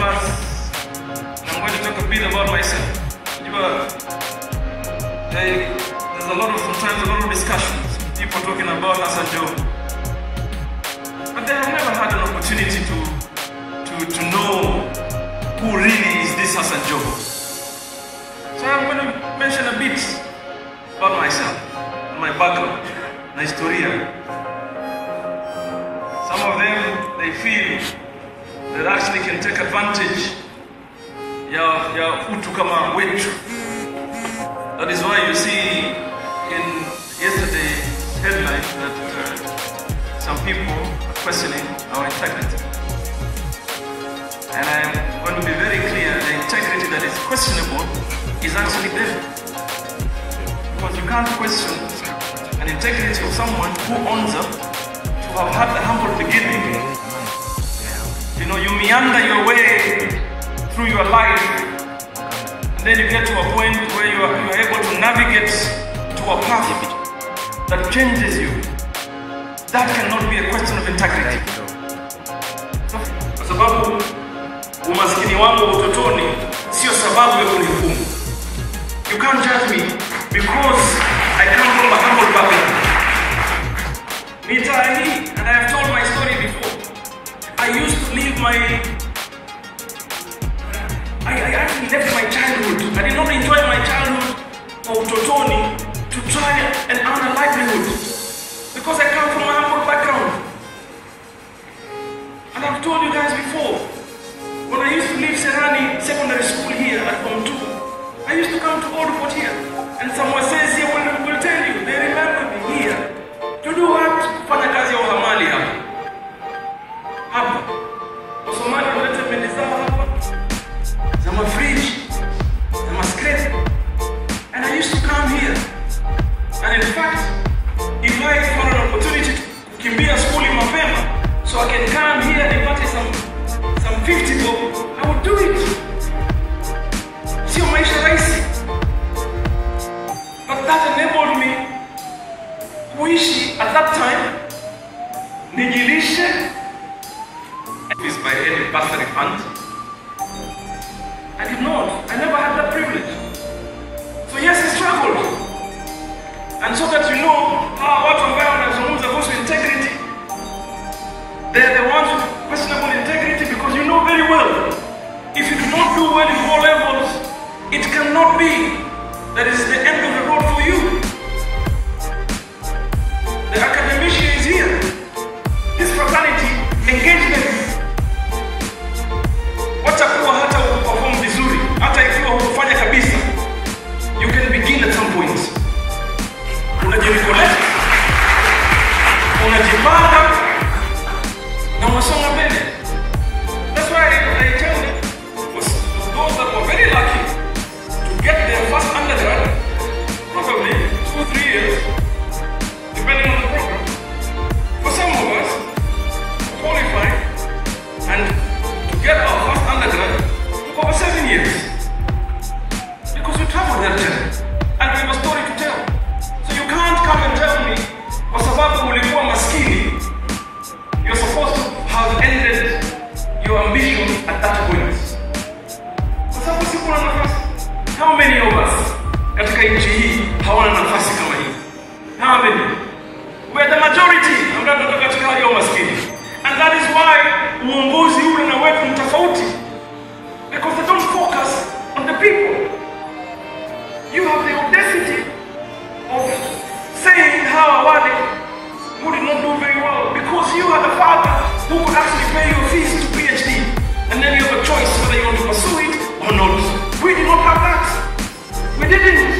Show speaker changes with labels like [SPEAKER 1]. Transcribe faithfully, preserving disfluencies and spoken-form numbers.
[SPEAKER 1] us, and I'm going to talk a bit about myself. You are, they, there's a lot of, sometimes a lot of discussions, people talking about Hassan Joho. But they have never had an opportunity to, to, to know who really is this Hassan Joho. So I'm going to mention a bit about myself, and my background, my historia. Some of them, they feel that actually can take advantage ya, ya utu kama wetu. That is why you see in yesterday's headline that uh, some people are questioning our integrity. And I'm going to be very clear, the integrity that is questionable is actually there. Because you can't question an integrity of someone who owns up to have had a humble beginning. You know, you meander your way through your life, and then you get to a point where you are, you are able to navigate to a path that changes you. That cannot be a question of integrity. Kwa sababu umaskini wangu utotoni sio sababu ya kunihukumu. You can't judge me because I come from a humble background. Nitaani, and I have told my story before. I used to live my, I, I actually left my childhood. I did not enjoy my childhood of Totoni to try and earn a livelihood because I come from a humble background. And I've told you guys before, when I used to leave Serani Secondary School here at Form two, I used to come to Old Port here, and someone says here, well, will tell you, they remember me here. To do what? Kufanya kazi ya uhamali hapa. Hapa. Wasomali wanaleta meli zao hapa. Zama fridge. Zama scrape. And I used to come here. And in fact, if I found an opportunity to kukimbia skuli mapema, so I can come here and party some some fifty bob, I would do it. Sio maisha rahisi. But that enabled me kuishi at that time, nijilishe, is by any bursary fund. I did not. I never had that privilege. So yes, I struggled. And so that you know how watu ambao wanazungumza kuhusu integrity, they're the ones with questionable integrity, because you know very well, if you do not do well in all levels, it cannot be that is the end of the road for you. The academician is here. This fraternity, engagement. Watakuwa hata perform vizuri, hata ikiwa hukufanya kabisa. You can begin at some point. Unajirecollect, unajipanga, na unasonga mbele. That's why I tell them, for those that were very lucky to get their first undergrad, probably two, three years, depending on the program. For some of us, to qualify and to get our first undergrad took over seven years. Because we traveled that journey and we have a story to tell. So you can't come and tell me, kwa sababu ulikuwa maskini, you're supposed to have ended your ambition at that point. Kwa sababu siku na nafasi. How many of us katika nchi hii hawana nafasi kama hii? How many? We're the majority ambao tunatoka katika hali ya umaskini. And that is why uongozi ule na wetu ni tofauti. Because they don't focus on the people. You have the audacity of saying how wale who did not do very well because you had a father who could actually pay your fees to PhD. And then you have a choice whether you want to pursue it or not. We did not have that. We didn't.